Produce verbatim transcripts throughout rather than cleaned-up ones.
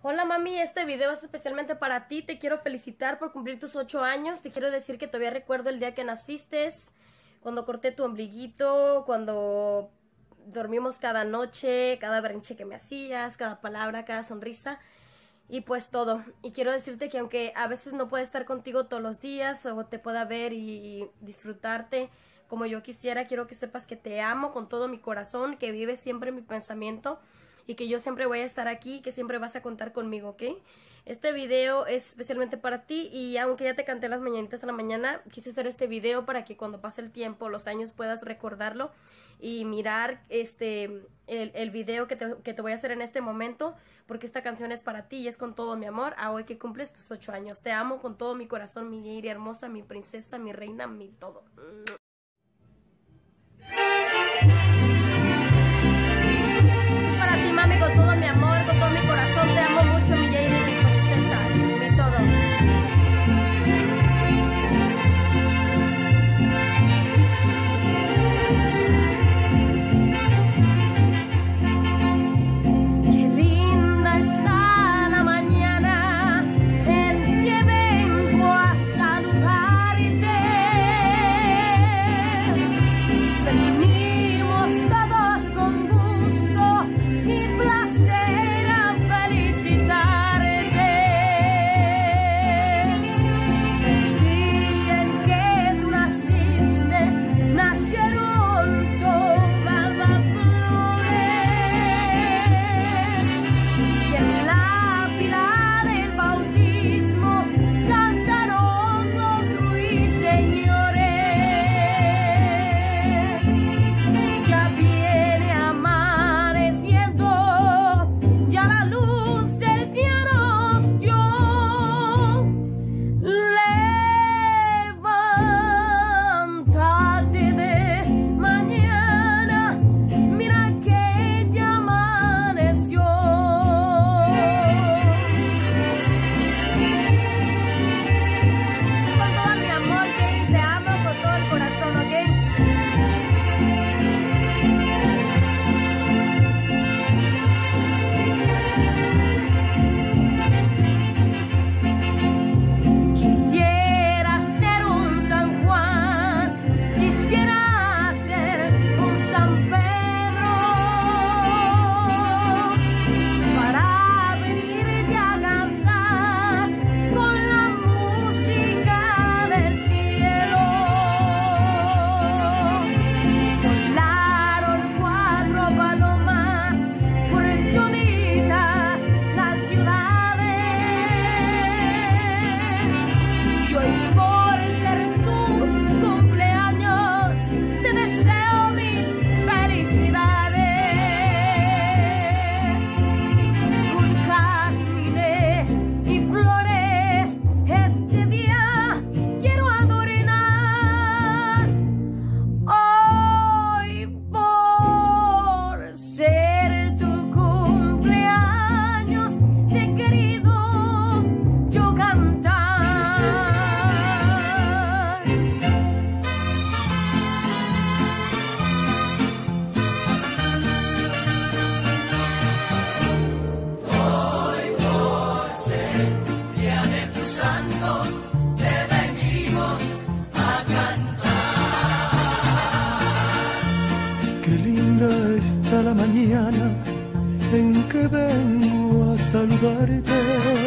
Hola mami, este video es especialmente para ti. Te quiero felicitar por cumplir tus ocho años. Te quiero decir que todavía recuerdo el día que naciste, cuando corté tu ombliguito, cuando dormimos cada noche, cada berrinche que me hacías, cada palabra, cada sonrisa y pues todo. Y quiero decirte que aunque a veces no pueda estar contigo todos los días o te pueda ver y disfrutarte como yo quisiera, quiero que sepas que te amo con todo mi corazón, que vives siempre en mi pensamiento y que yo siempre voy a estar aquí, que siempre vas a contar conmigo, ¿ok? Este video es especialmente para ti y aunque ya te canté las mañanitas en la mañana, quise hacer este video para que cuando pase el tiempo, los años, puedas recordarlo y mirar este el, el video que te, que te voy a hacer en este momento, porque esta canción es para ti y es con todo mi amor a hoy que cumples tus ocho años. Te amo con todo mi corazón, mi Yairi hermosa, mi princesa, mi reina, mi todo. Para ti, mami, con todo mi amor, con todo mi corazón, te amo mucho, mi Yairi, mi princesa, mi todo. La mañana en que vengo a saludarte.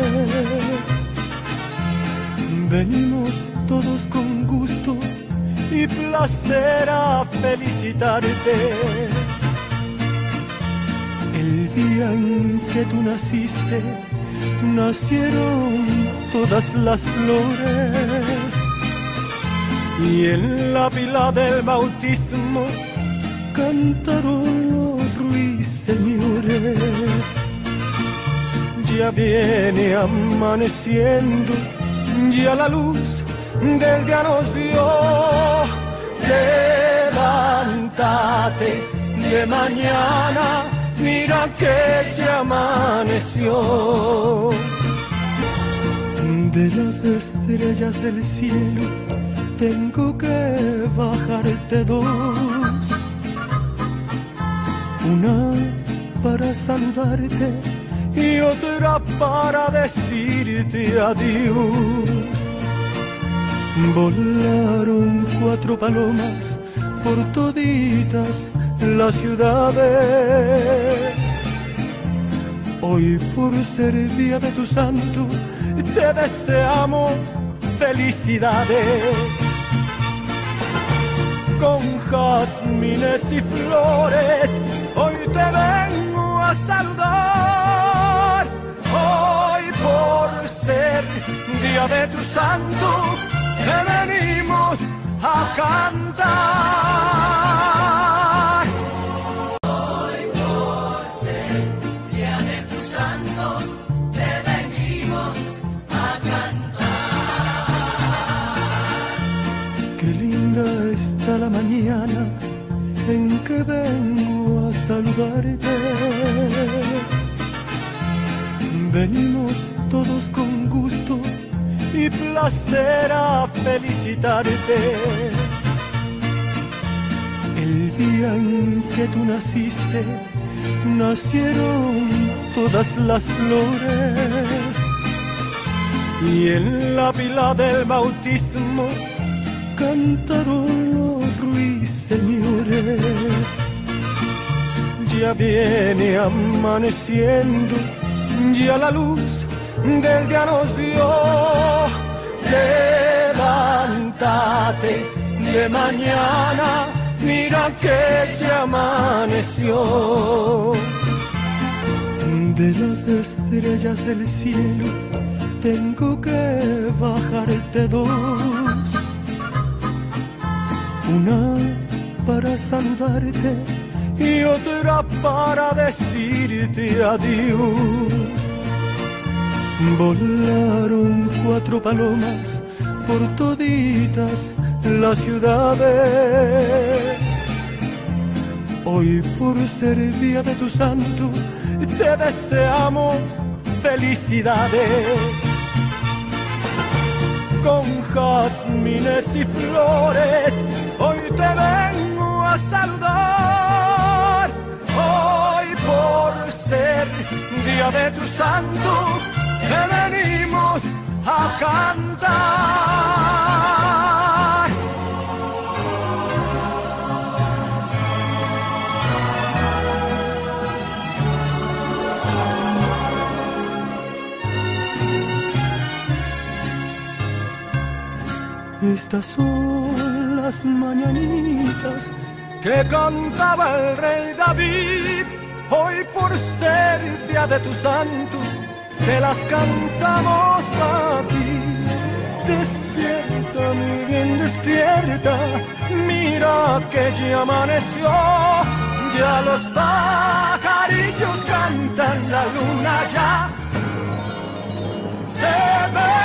Venimos todos con gusto y placer a felicitarte. El día en que tú naciste, nacieron todas las flores y en la pila del bautismo cantaron los ruiseñores. Ya viene amaneciendo, ya la luz del día nos dio. Levántate de mañana, mira que ya amaneció. De las estrellas del cielo tengo que bajarte dos. Una para saludarte y otra para decirte adiós. Volaron cuatro palomas por toditas las ciudades. Hoy, por ser día de tu santo, te deseamos felicidades. Con jazmines y flores hoy te vengo a saludar. Hoy, por ser día de tu santo, te venimos a cantar. Hoy, por ser día de tu santo, te venimos a cantar. Qué linda está la mañana en que vengo a saludarte. Venimos todos con gusto y placer a felicitarte. El día en que tú naciste, nacieron todas las flores, y en la pila del bautismo cantaron los ruiseñores. Ya viene amaneciendo, ya la luz del día nos dio. Levántate de mañana, mira que ya amaneció. De las estrellas del cielo tengo que bajarte dos, una para saludarte y otra para decirte adiós. Volaron cuatro palomas por toditas las ciudades. Hoy, por ser día de tu santo, te deseamos felicidades. Con jazmines y flores hoy te vengo a saludar. Hoy, por ser día de tu santo, te venimos a cantar. Estas son las mañanitas que cantaba el rey David. Hoy, por ser día de tu santo, te las cantamos a ti. Despierta, mi bien, despierta, mira que ya amaneció. Ya los pajarillos cantan, la luna ya se ve.